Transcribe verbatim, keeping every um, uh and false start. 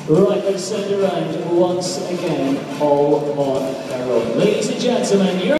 Right, let's send around once again, all on their own. Ladies and gentlemen, you're